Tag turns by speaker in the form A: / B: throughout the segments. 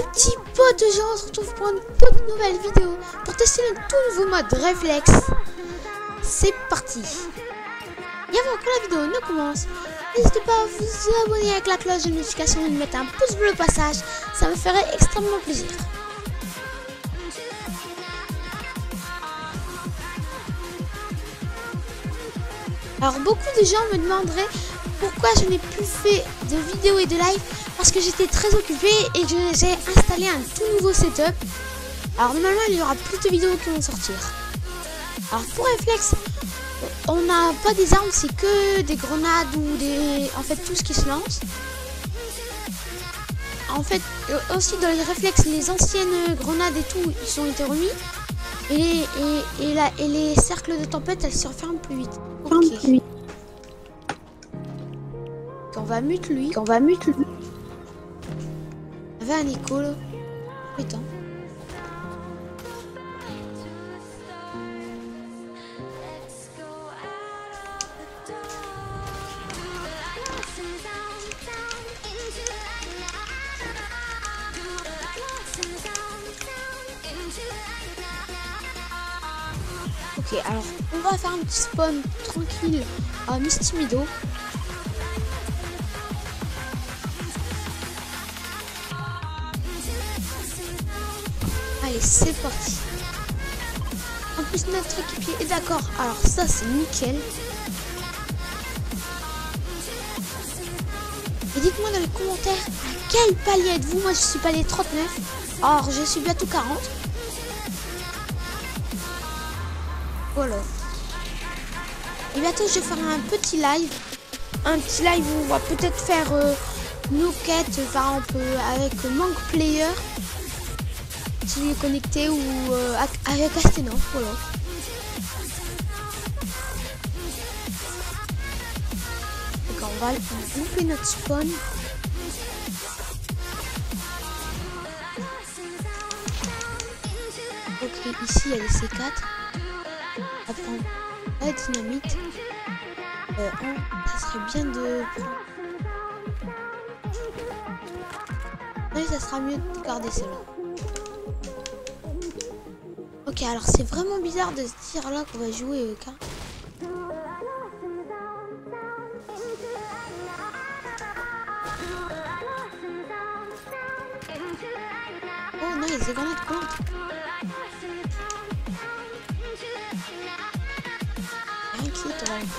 A: petits potes, on se retrouve pour une toute nouvelle vidéo pour tester le tout nouveau mode réflexe. C'est parti. Et avant que la vidéo ne commence, n'hésitez pas à vous abonner avec la cloche de notification et de mettre un pouce bleu au passage, ça me ferait extrêmement plaisir. Alors beaucoup de gens me demanderaient pourquoi je n'ai plus fait de vidéos et de live, parce que j'étais très occupée et que j'ai installé un tout nouveau setup. Alors normalement il y aura plus de vidéos qui vont sortir. Alors pour réflexe, on n'a pas des armes, c'est que des grenades ou des... En fait tout ce qui se lance. En fait aussi dans les réflexes, les anciennes grenades et tout, ils ont été remis. Et les cercles de tempête, elles se referment plus vite. Ok. On va mute lui. Il y avait un écho là. Putain. Ok, alors on va faire un petit spawn tranquille à Misty Meadow. Allez, c'est parti. En plus notre équipier est d'accord, alors ça c'est nickel. Et dites-moi dans les commentaires à quel palier êtes-vous. Moi je suis palier 39. Alors je suis bientôt 40. Voilà. Et bientôt je ferai un petit live. Un petit live où on va peut-être faire nos quêtes, par exemple avec Manque Player. S'il est connecté ou avec Astena. Voilà. D'accord, on va louper notre spawn. Ok, ici il y a les C4. On va prendre la dynamite. Ça serait bien de prendre. Oui, ça sera mieux de garder celle-là. Ok, alors c'est vraiment bizarre de se dire là qu'on va jouer car. Oh non, il y a des grenades plantes. Rien qui est là.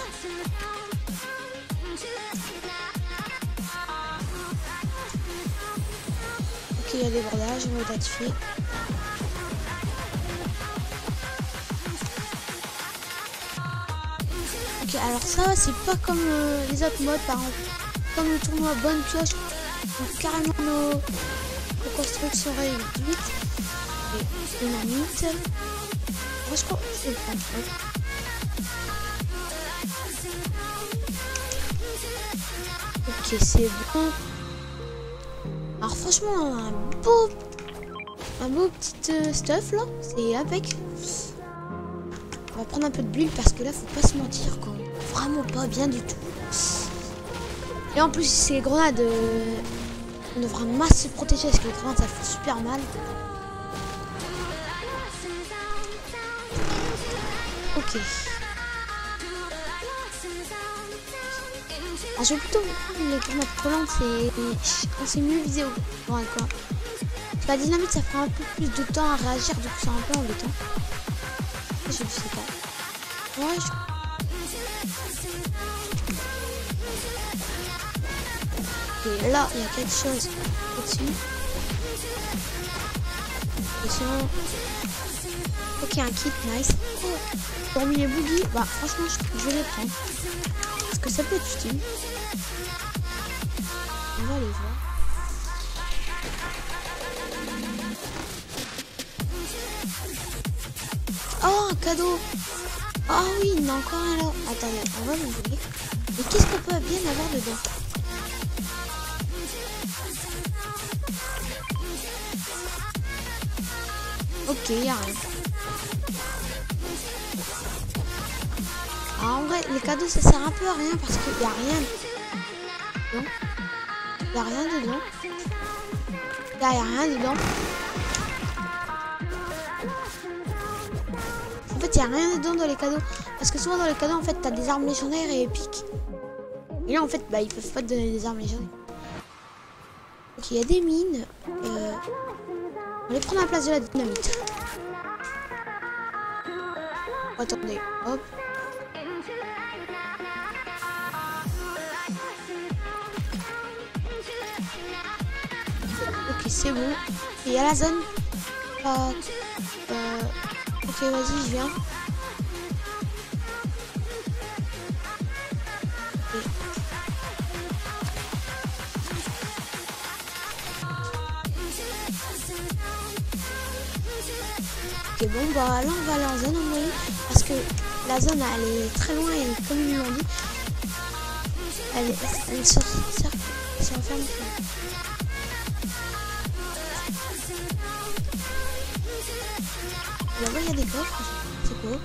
A: Ok, il y a des bordages, on va identifier. Ok, alors ça c'est pas comme les autres modes, par exemple comme le tournoi bonne pioche, donc carrément nos constructions réduites et dynamite. Moi je crois que je vais le prendre. Ok, c'est bon. Alors franchement un beau petit stuff là, c'est avec. On va prendre un peu de bulle parce que là faut pas se mentir quoi. Vraiment pas bien du tout. Et en plus c'est les grenades, on devra masse se protéger parce que les grenades ça fait super mal. Ok. Alors je vais plutôt prendre les grenades collantes, c'est mieux visé au quoi. Parce que la dynamite ça fera un peu plus de temps à réagir, du coup c'est un peu embêtant. Je sais pas. Ouais, et là, il y a quelque chose au-dessus. Ok, un kit, nice. Oh, parmi les boogies, bah franchement, je vais les prendre. Parce que ça peut être utile. On va les voir. Oh, un cadeau. Ah oui, il y en a encore un là. Attendez, on va l'ouvrir. Mais qu'est-ce qu'on peut bien avoir dedans? Ok, il n'y a rien. Alors, en vrai, les cadeaux ça sert un peu à rien parce qu'il n'y a rien. Non, il n'y a rien dedans. Là, il n'y a rien dedans. En fait, il n'y a rien dedans dans les cadeaux. Parce que souvent dans les cadeaux, en fait, tu as des armes légendaires et épiques. Et là, en fait, bah, ils peuvent pas te donner des armes légendaires. Ok, il y a des mines. On va prendre la place de la dynamite. Attendez, hop. Ok, c'est bon. Et il y a la zone. Ok, vas-y, je viens. Okay. Ok, bon, bah là, on va aller en zone, à mon avis, parce que la zone, elle est très loin et comme ils l'ont dit, elle se referme. Là-bas, il y a des coffres. C'est quoi?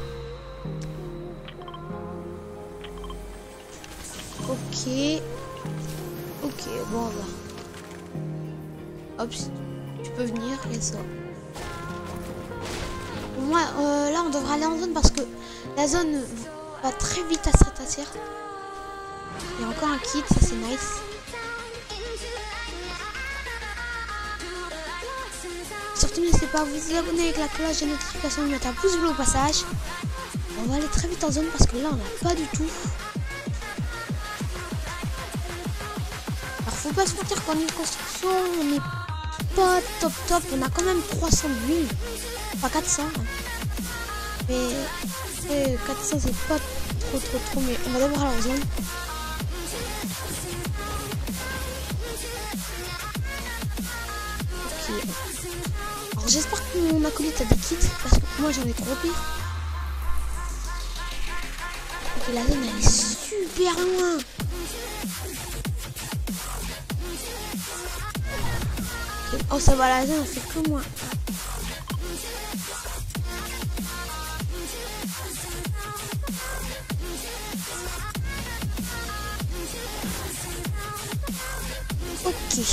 A: Ok. Ok, bon, on va. Hop, tu peux venir, il y a ça. Moi, là, on devrait aller en zone parce que la zone va très vite à se rétrécir. Il y a encore un kit, ça c'est nice. Surtout n'hésitez pas à vous abonner avec la cloche de notification et mettre un pouce bleu au passage. On va aller très vite en zone parce que là on n'a pas du tout. Alors faut pas se mentir qu'en une construction on n'est pas top. On a quand même 300 bulles. Enfin 400. Hein. Mais 400 c'est pas trop. Mais on va d'abord aller en zone. Ok. Alors j'espère que mon acolyte a des kits parce que moi j'en ai trop pire. Ok, la zone elle est super loin. Okay. Oh ça va, la zone elle fait que moi. Ok.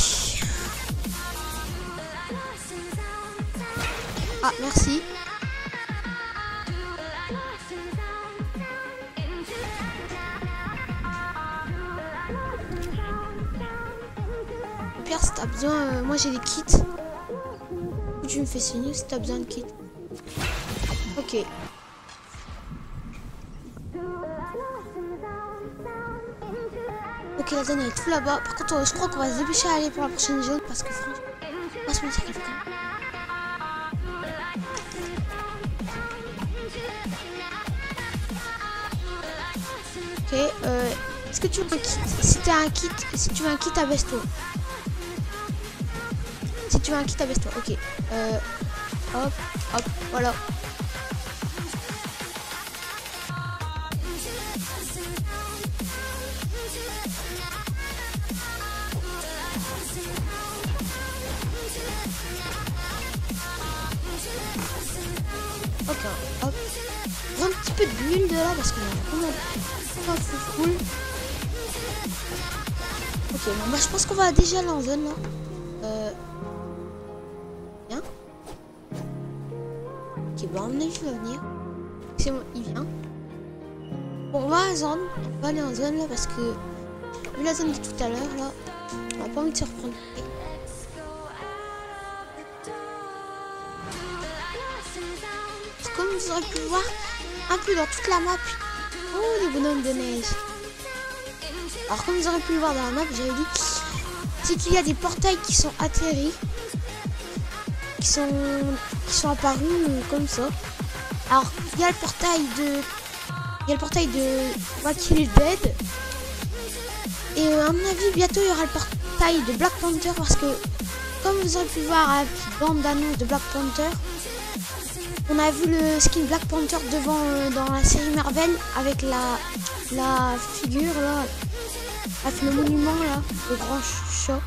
A: Ah, merci. Au pire, si t'as besoin, moi j'ai des kits. Ou tu me fais signe si t'as besoin de kits. Ok. Ok, la zone elle est tout là-bas. Par contre, je crois qu'on va se dépêcher à aller pour la prochaine zone parce que franchement, on va se mentir qu'elle fait quand même. Ok, est-ce que tu veux un kit? Si tu veux un kit, abaisse-toi. Si tu veux un kit, abaisse-toi. Ok. Hop, voilà. Ok, hop. Prends un petit peu de bulle de là parce qu'on a vraiment pas full. Ok, bon, bah je pense qu'on va déjà aller en zone là. Viens. Ok, bah on a vu va venir. C'est bon, il vient. Bon, on va à zone. On va aller en zone là parce que vu la zone de tout à l'heure là, on n'a pas envie de se reprendre. Comme vous aurez pu le voir un peu dans toute la map. Oh, les bonhommes de neige. Alors comme vous aurez pu le voir dans la map, j'avais dit, c'est qu'il y a des portails qui sont atterris, qui sont apparus comme ça. Alors il y a le portail de Walking Dead. Et à mon avis bientôt il y aura le portail de Black Panther parce que comme vous aurez pu le voir à la petite bande d'annonce de Black Panther, on a vu le skin Black Panther devant dans la série Marvel avec la figure là, avec le monument là, le grand chat.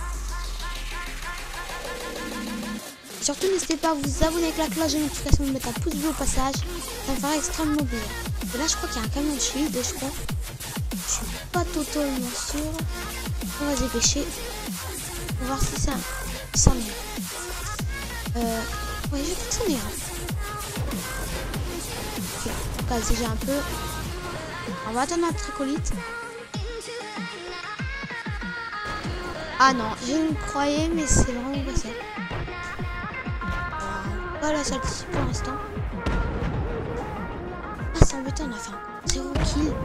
A: Surtout n'hésitez pas à vous abonner avec la cloche de notification, de mettre un pouce bleu au passage, ça me ferait extrêmement plaisir. Et là je crois qu'il y a un camion de shield, je crois. Je suis pas totalement sûr. On va se dépêcher. On va voir si c'est un... c'en est un. Ouais, je crois que c'en est un. Ok, on casse déjà un peu. On va attendre notre acolyte. Ah non, je me croyais, mais c'est vraiment pas ça. Pas la salle ici pour l'instant. Ah, c'est embêtant, on a fait un 0 kill.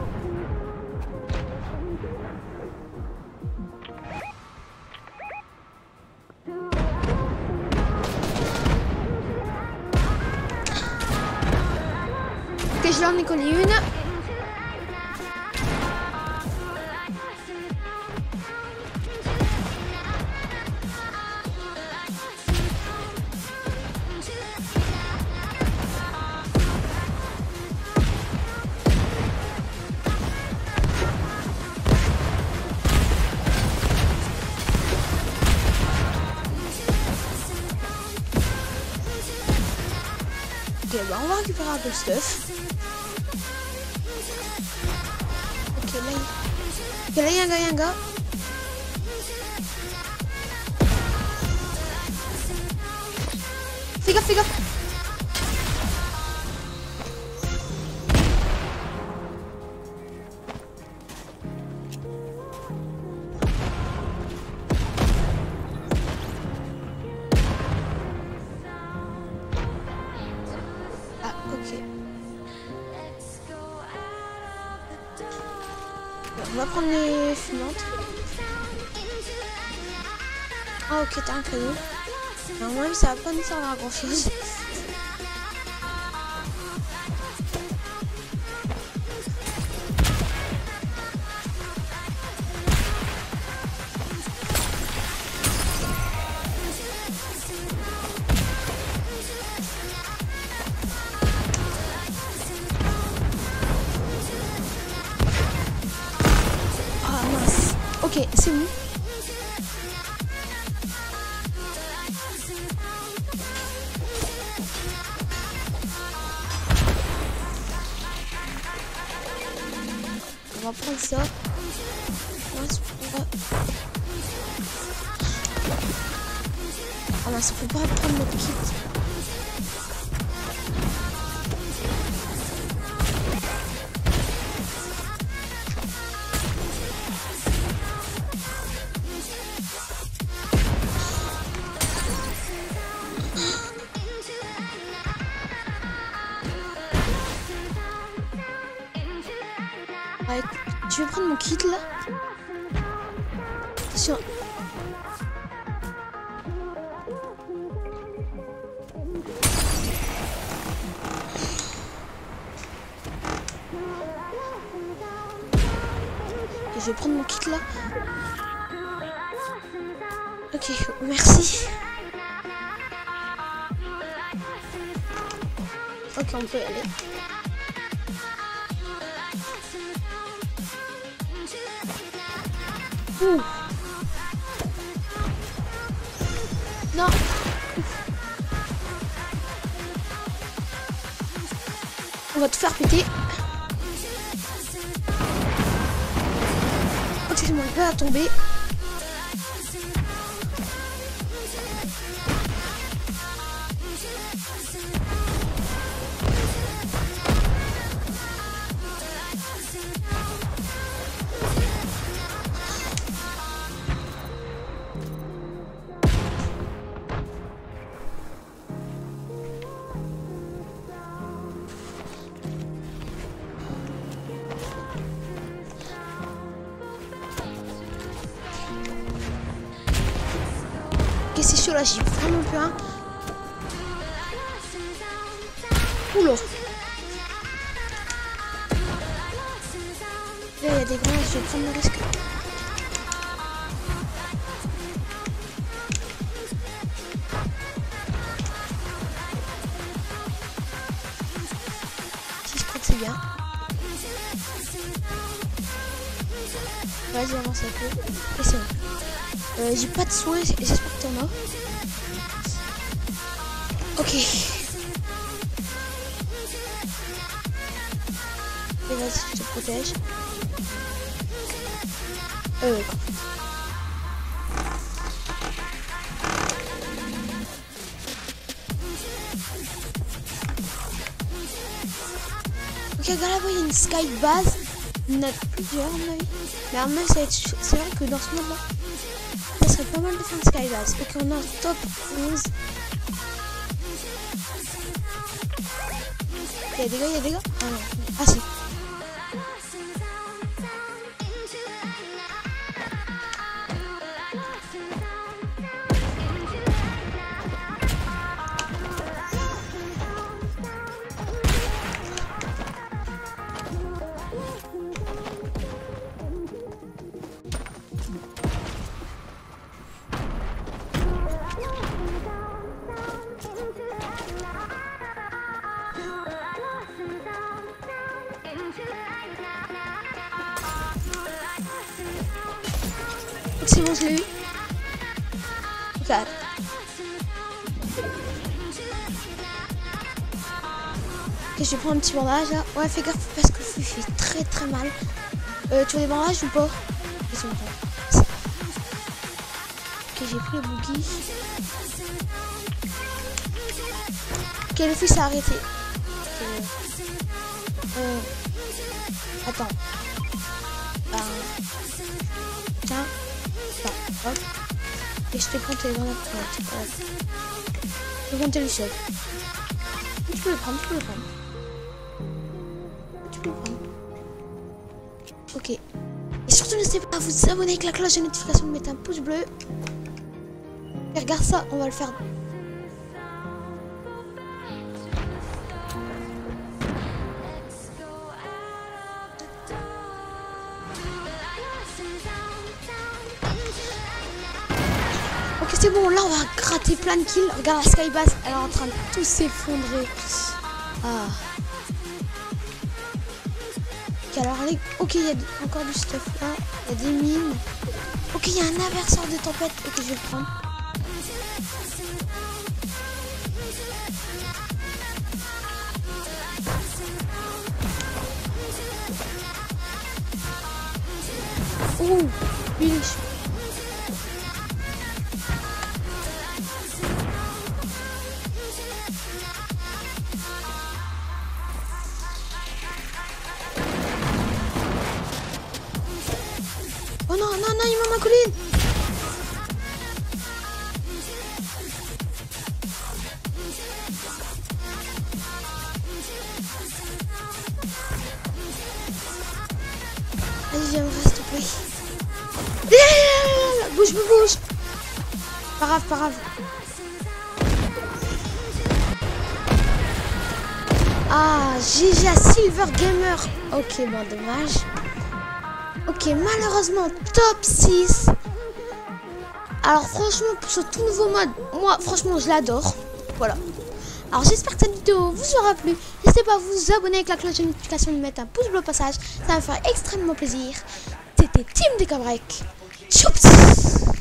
A: Ok, je l'en ai collé une. Ok, bah on va récupérer un peu de stuff. Ok, là il y a un gars. Fais gaffe, fais gaffe. Ah, ok. On va prendre les fumantes. Ah, ok, t'as un cadeau. Alors, moi, ça va pas nous servir à grand chose. Ah, mince. Ok, c'est où? On va prendre ça. Mince, on va... Ah mince, on peut pas prendre notre kit. Ah, écoute, je vais prendre mon kit là. Attention. Et je vais prendre mon kit là. Ok, merci. Ok, on peut y aller. Ouh. Non. On va te faire péter. Excuse-moi, il va tomber. Ok, c'est chaud là, j'ai vraiment plus un. Oula. Là, il y a des grenades, je vais prendre le risque. Si, je crois que c'est bien. Vas-y, avance un peu. Et c'est bon. J'ai pas de soins, j'espère que t'en as. Ok. Et vas-y, je te protège. regarde là-bas, il y a une sky base. Il y en a plusieurs, à mon avis. Mais à mon avis, ça va être chaud. C'est vrai que dans ce mode-là, ça serait pas mal de faire une sky base. Ok, on a un top 11. Il y a des gars, il y a des gars. Ah non. Ah si. C'est bon, je l'ai eu. Regarde. Ok, je vais prendre un petit bandage là. Ouais, fais gaffe parce que le feu fait très très mal. Tu as des bandages ou pas? Ils sont pas. Ok, j'ai pris le boogie. Ok, le feu s'est arrêté. Attends. Tiens. Hop. Et je te prends tes grenades. Je vais monter le sol. Tu peux le prendre, tu peux le prendre. Tu peux le prendre. Ok. Et surtout n'hésitez pas à vous abonner avec la cloche de notification, de mettre un pouce bleu. Et regarde ça, on va le faire. Ok, c'est bon, là on va gratter plein de kills. Regarde la skybase, elle est en train de tout s'effondrer. Ah. Ok, alors les... Ok, il y a encore du stuff là. Il y a des mines. Ok, il y a un inverseur de tempête. Ok, je vais le prendre. Ouh, il est chaud. Oh non, non, non, il m'a ma colline. Vas-y, viens me reste, s'il te plaît. Bouge, bouge. Pas grave, pas grave. Ah, GG à Silver Gamer. Ok, bon, dommage. Ok, malheureusement, top 6. Alors, franchement, pour ce tout nouveau mode, moi, franchement, je l'adore. Voilà. Alors, j'espère que cette vidéo vous aura plu. N'hésitez pas à vous abonner avec la cloche de notification, de mettre un pouce bleu au passage. Ça va me faire extrêmement plaisir. C'était Team Decabrec. Choups.